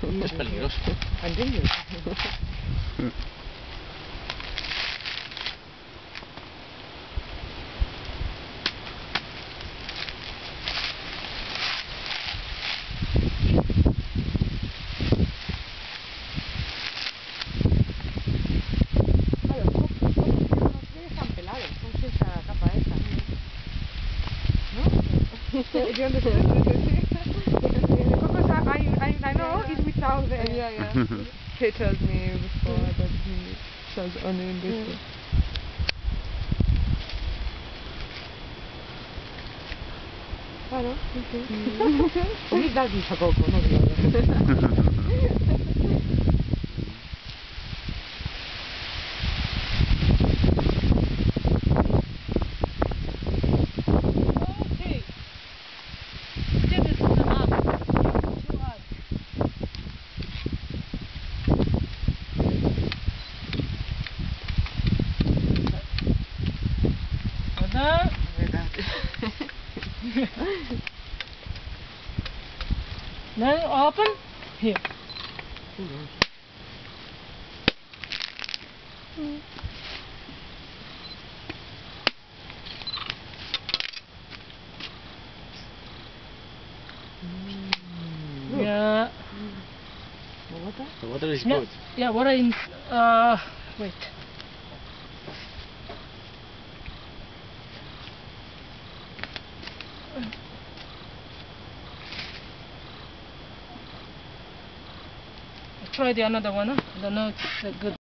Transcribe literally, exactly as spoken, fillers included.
Es peligroso. ¿Entiendes? You understand? Because I, I, I know it's without the Yeah, yeah. he told me before that he sells only in this way. Claro, sí, sí. Mi da di poco, no digo. Now open here. Mm. Yeah. The water? The water is Yeah, good. yeah, water in. Uh, wait. Try the another one. Huh? I don't know if it's uh, good.